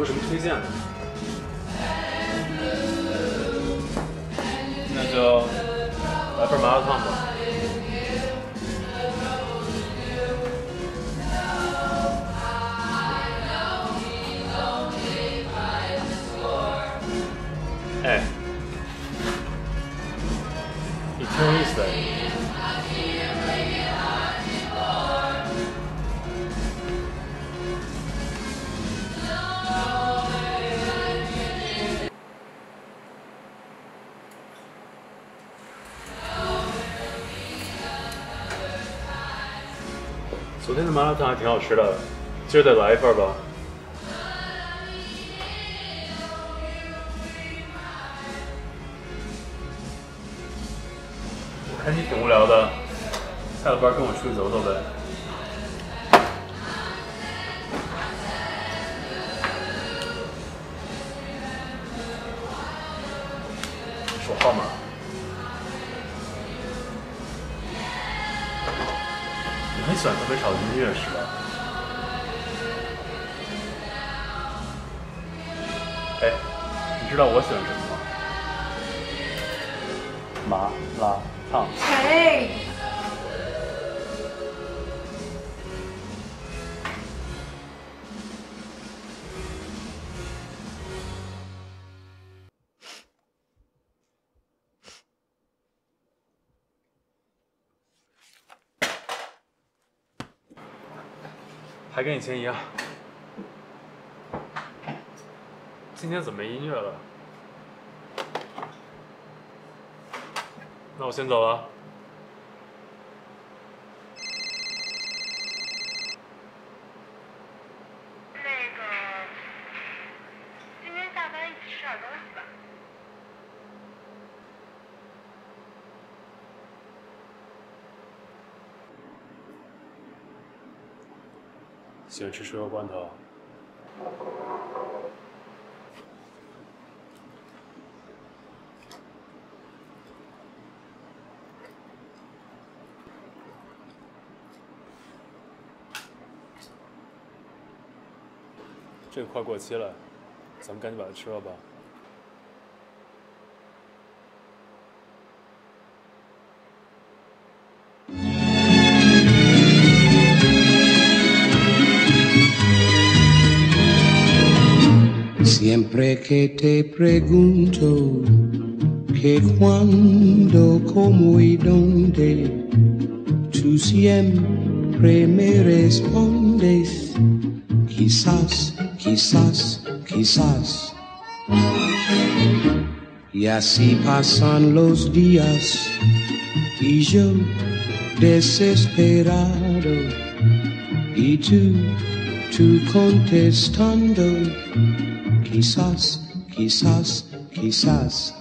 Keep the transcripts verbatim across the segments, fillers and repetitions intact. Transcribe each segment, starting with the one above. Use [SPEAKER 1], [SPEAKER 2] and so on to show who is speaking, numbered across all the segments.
[SPEAKER 1] 有什么推荐的？那就来份麻辣烫吧。哎，你挺有意思的。昨天的麻辣烫还挺好吃的，今儿得来一份吧。我看你挺无聊的，下了班跟我出去走走呗。说号码。你很喜欢特别吵的音乐是吧？哎，你知道我喜欢什么吗？麻辣烫。
[SPEAKER 2] 哎。
[SPEAKER 1] 还跟以前一样。今天怎么没音乐了？那我先走了。
[SPEAKER 2] 那个，今天下班一起吃点东西吧。
[SPEAKER 1] 喜欢吃水果罐头。这个快过期了，咱们赶紧把它吃了吧。
[SPEAKER 3] Siempre que te pregunto que cuándo, cómo y dónde, tú siempre me respondes, quizás, quizás, quizás. Y así pasan los días y yo desesperado y tú, tú contestando, quizás, quizás, quizás.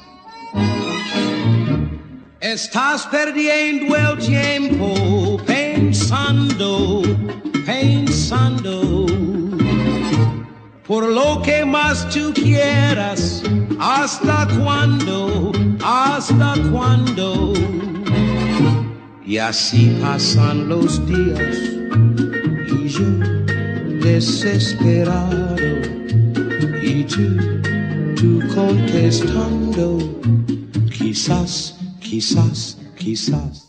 [SPEAKER 3] Estás perdiendo el tiempo pensando, pensando por lo que más tú quieras. ¿Hasta cuándo? ¿Hasta cuándo? Y así pasan los días y yo desesperado y tú, tú contestando, quizás, quizás, quizás.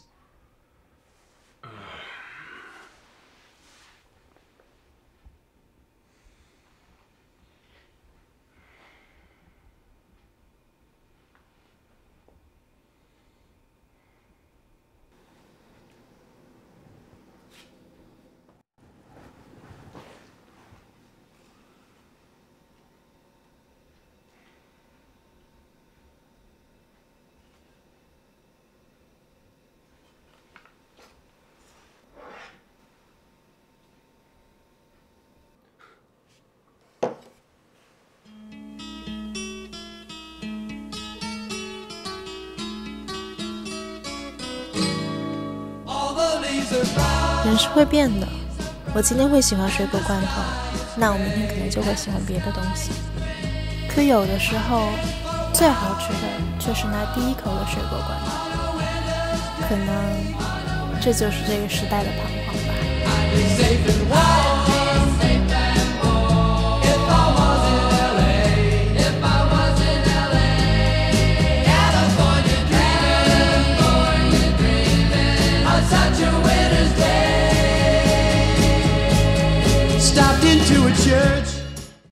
[SPEAKER 4] 人是会变的，我今天会喜欢水果罐头，那我明天可能就会喜欢别的东西。可有的时候，最好吃的却是那第一口的水果罐头。可能这就是这个时代的彷徨吧。
[SPEAKER 3] stopped into a church.